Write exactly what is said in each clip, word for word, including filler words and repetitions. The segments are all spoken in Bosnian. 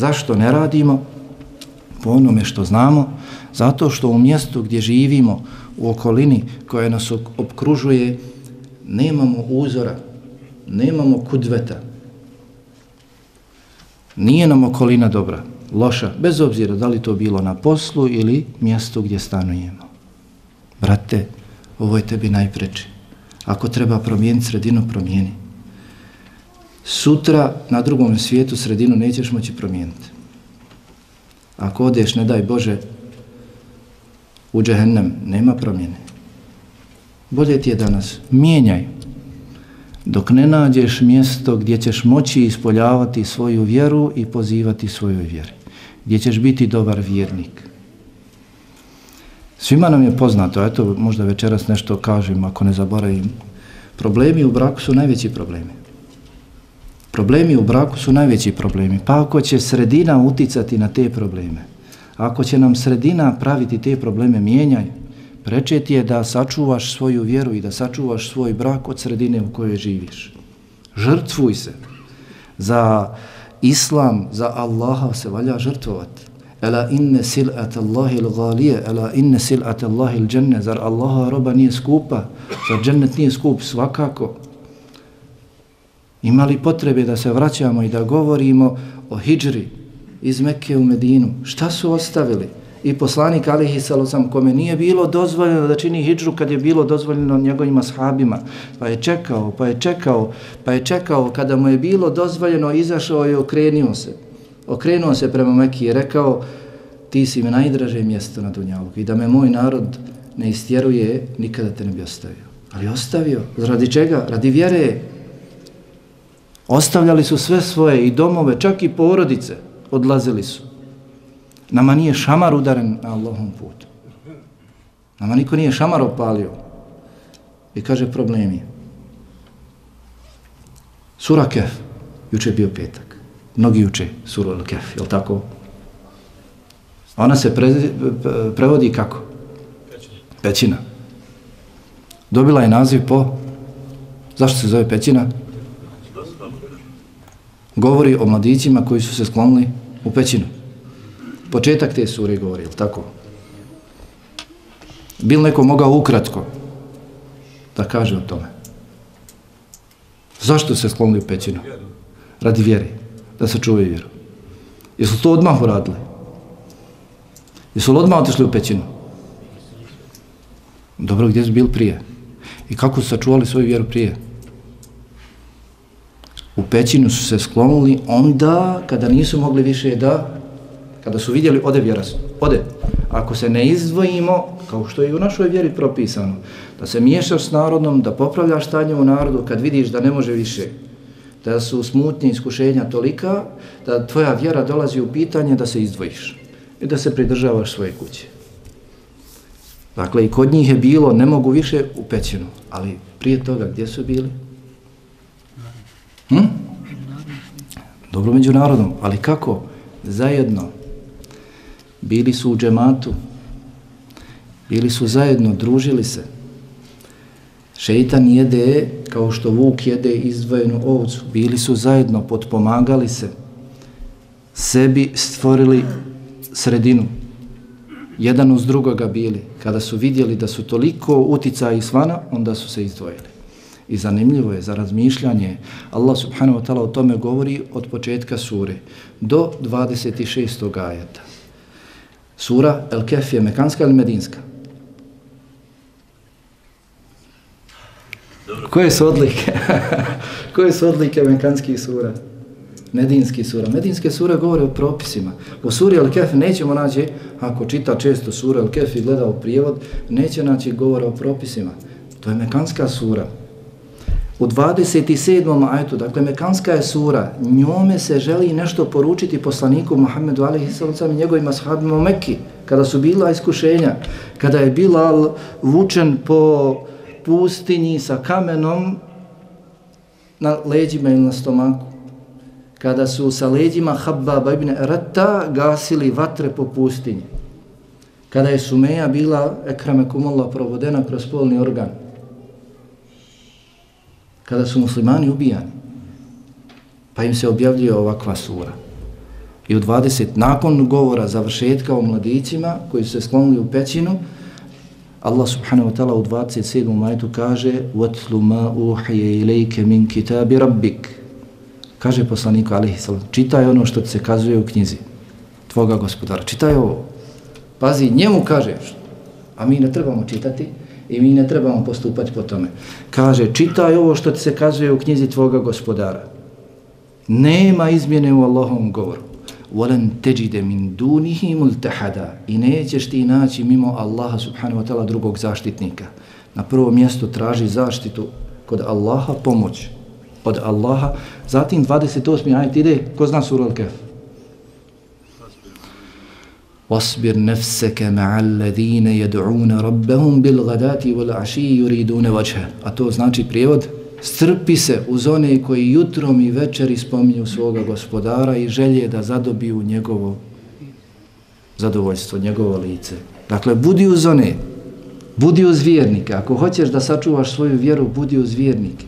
Zašto ne radimo? Po onome što znamo, zato što u mjestu gdje živimo, u okolini koja nas opkružuje, nemamo uzora, nemamo kudveta. Nije nam okolina dobra, loša, bez obzira da li to bilo na poslu ili mjestu gdje stanujemo. Brate, ovo je tebi najpreče. Ako treba promijeniti sredinu, promijeni. Sutra na drugom svijetu sredinu nećeš moći promijeniti. Ako odeš, ne daj Bože, u džehennem, nema promjene. Bolje ti je danas, mijenjaj. Dok ne nađeš mjesto gdje ćeš moći ispoljavati svoju vjeru i pozivati svojoj vjeri. Gdje ćeš biti dobar vjernik. Svima nam je poznato, eto možda večeras nešto kažem ako ne zaboravim. Problemi u braku su najveći problemi. Problemi u braku su najveći problemi. Pa ako će sredina uticati na te probleme, ako će nam sredina praviti te probleme, mijenjaj. Preče ti je da sačuvaš svoju vjeru i da sačuvaš svoj brak od sredine u kojoj živiš. Žrtvuj se. Za Islam, za Allaha se valja žrtvovati. Ela inne sil'at Allahi l'galije, ela inne sil'at Allahi l'đenne. Zar Allaha roba nije skupa? Zar džennet nije skup? Svakako. Ima li potrebe da se vraćamo i da govorimo o hidžri iz Mekke u Medinu? Šta su ostavili? I poslanik alejhi selam kome nije bilo dozvoljeno da čini hidžru kad je bilo dozvoljeno njegovim ashabima, pa je čekao, pa je čekao, pa je čekao, kada mu je bilo dozvoljeno, izašao i okrenuo se. Okrenuo se prema Mekki i rekao, ti si mi najdraže mjesto na dunjaluku i da me moj narod ne istjeruje, nikada te ne bi ostavio. Ali ostavio. Radi čega? Radi vjere. Ostavljali su sve svoje i domove, čak i porodice, odlazili su. Nama nije šamar udaren na Allahom putu. Nama niko nije šamar opalio. I kaže problemi. Sura Kehf, juče je bio petak. Mnogi uče suru Kehf, je li tako? Ona se pre, prevodi kako? Pećina. Pećina. Dobila je naziv po... Zašto se zove pećina? Govori o mladićima koji su se sklonili u pećinu. Početak te sure govori, ili tako? Bil neko mogao ukratko da kaže o tome? Zašto se sklonili u pećinu? Radi vjeri, da se čuvaju vjeru. Jesu to odmah uradili? Jesu li odmah otišli u pećinu? Dobro, gdje su bili prije? I kako su sačuvali svoju vjeru prije? U pećinu su se sklonili onda kada nisu mogli više da, kada su vidjeli ode vjera, ode. Ako se ne izdvojimo, kao što je i u našoj vjeri propisano, da se miješaš s narodom, da popravljaš stanje u narodu, kad vidiš da ne može više, da su smutnje iskušenja tolika, da tvoja vjera dolazi u pitanje da se izdvojiš i da se pridržavaš svoje kuće. Dakle, i kod njih je bilo, ne mogu više u pećinu, ali prije toga gdje su bili? Hm? Dobro, među narodom, ali kako? Zajedno. Bili su u džematu, bili su zajedno, družili se. Šeitan jede kao što vuk jede izdvojenu ovcu. Bili su zajedno, potpomagali se, sebi stvorili sredinu. Jedan uz drugoga bili. Kada su vidjeli da su toliko uticaja izvana, onda su se izdvojili. I zanimljivo je za razmišljanje, Allah subhanahu wa ta'ala o tome govori od početka sure do dvadeset šestog ajeta. Sura El Kehf je mekanska ili medinska? Dobro. Koje su odlike? Koje su odlike mekanskih sura? Medinski sura. Medinske sure govore o propisima. U suri El Kehf nećemo naći, ako čita često sura El Kehf i gleda u prijevod, neće naći govora o propisima. To je mekanska sura. U dvadeset sedmom ajetu, dakle mekanska je sura, njome se želi nešto poručiti poslaniku Muhammedu alejhi selam i njegovim ashabima u Mekki, kada su bila iskušenja, kada je Bilal vučen po pustinji sa kamenom na leđima ili na stomaku, kada su sa leđima Habbaba ibn Erata gasili vatre po pustinji, kada je Sumeja bila ekramekumullah provodena kroz spolni organ, kada su muslimani ubijani, pa im se objavljuje ovakva sura. I u dvadeset, nakon govora završetka o mladićima koji su se sklonili u pećinu, Allah subhanahu wa ta'ala u dvadeset sedmom ajetu kaže وَتْلُ مَا أُوحِيَ إِلَيْكَ مِنْ كِتَابِ رَبِّكَ. Kaže poslaniku alejhi selam, čitaj ono što ti se kazuje u knjizi tvoga gospodara. Čitaj ovo. Pazi, njemu kažeš, a mi ne trebamo čitati i mi ne trebamo postupati po tome. Kaže, čitaj ovo što ti se kazuje u knjizi tvoga gospodara. Nema izmjene u Allahovom govoru. وَلَنْ تَجِدَ مِنْ دُونِهِ مُلْتَحَدًا. I nećeš ti naći mimo Allaha subhanahu wa ta'ala drugog zaštitnika. Na prvo mjesto traži zaštitu kod Allaha, pomoć od Allaha. Zatim dvadeset osmi ajet ide, ko zna suru Al-Kahf? وَاصْبِرْ نَفْسَكَ مَعَ الَّذِينَ يَدْعُونَ رَبَّهُمْ بِالْغَدَاتِ وَالْعَشِيِّ يُرِيدُونَ وَجْهَهُ. A to znači prijevod, strpi se uz one koji jutrom i večeri spominju svoga gospodara i želje da zadobiju njegovo zadovoljstvo, njegovo lice. Dakle, budi uz one, budi uz vjernike. Ako hoćeš da sačuvaš svoju vjeru, budi uz vjernike.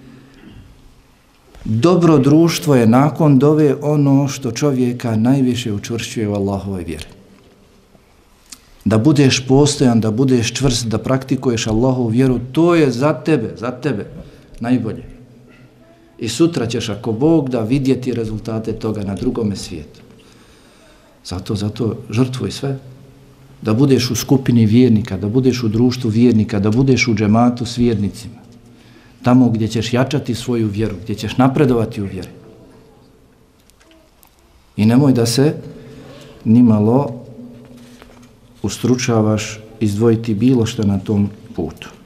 Dobro društvo je nakon dove ono što čovjeka najviše učvršćuje u Allahovoj vjeri. Da budeš postojan, da budeš čvrst, da praktikuješ Allahovu vjeru, to je za tebe, za tebe najbolje. I sutra ćeš, ako Bog da, vidjeti rezultate toga na drugome svijetu. Zato, zato žrtvuj sve. Da budeš u skupini vjernika, da budeš u društvu vjernika, da budeš u džematu s vjernicima. Tamo gdje ćeš jačati svoju vjeru, gdje ćeš napredovati u vjeri. I nemoj da se nimalo ustručavaš izdvojiti bilo što na tom putu.